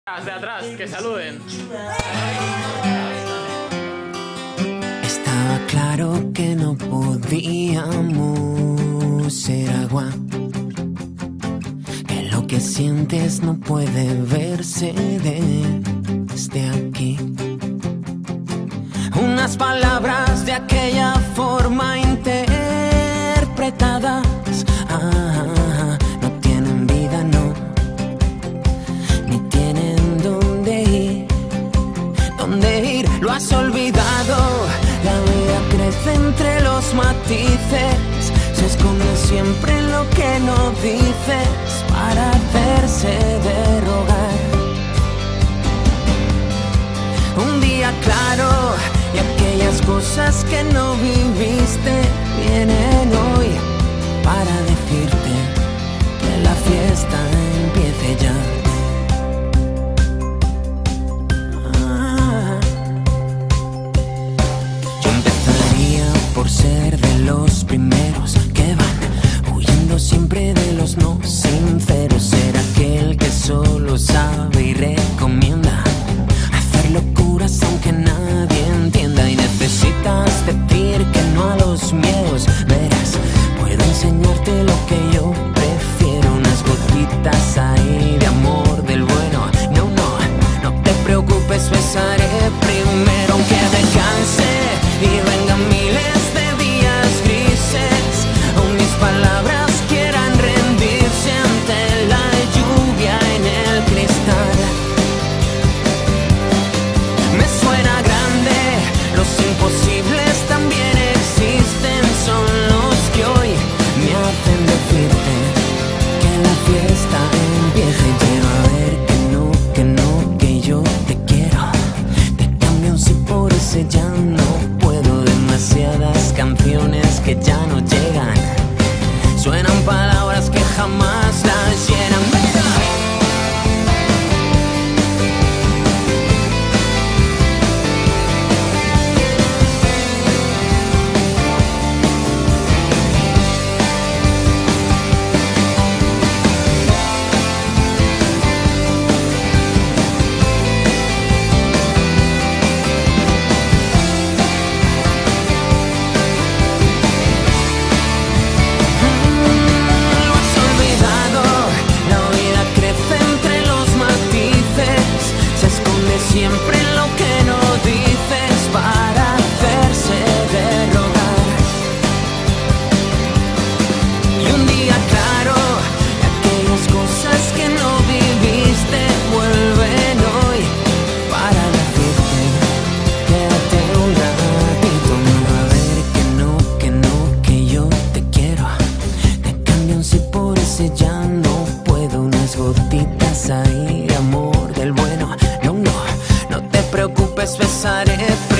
De atrás, que saluden. Estaba claro que no podíamos ser agua, que lo que sientes no puede verse desde aquí. Unas palabras de aquella forma interpretadas no tienen vida, no, ni tienen dónde ir, lo has olvidado. La vida crece entre los matices, se esconde siempre en lo que no dices para hacerse de rogar. Un día claro y aquellas cosas que no viviste vienen hoy para decirte que la fiesta empiece ya. Yo empezaría por ser de los primeros que van huyendo siempre de los no sinceros. Ser aquel que solo sabe y recomienda hacer locuras aunque nadie entienda. Y necesitas decir que no a los miedos. Verás, puedo enseñarte lo que yo prefiero. Unas gotitas ahí de amor del bueno. No te preocupes, besaré primero. Aunque descanse y vengan miles de días grises, aún mis palabras quieran rendirse ante la lluvia en el cristal. Me suena grande, los imposibles también existen, son los que hoy me hacen decirte que la fiesta empiece. Quiero a ver que yo te quiero, te cambio un sí por ese ya no puedo. Demasiadas canciones que ya no llegan, suenan palabras que jamás las llenan. Siempre en lo que no dices para hacerse de rogar. Y un día claro, aquellas cosas que no viviste vuelven hoy para decirte quédate un ratito. Mira a ver que yo te quiero, te cambio un sí por ese ya no puedo. Unas gotitas ahí de amor del bueno. No te preocupes, besaré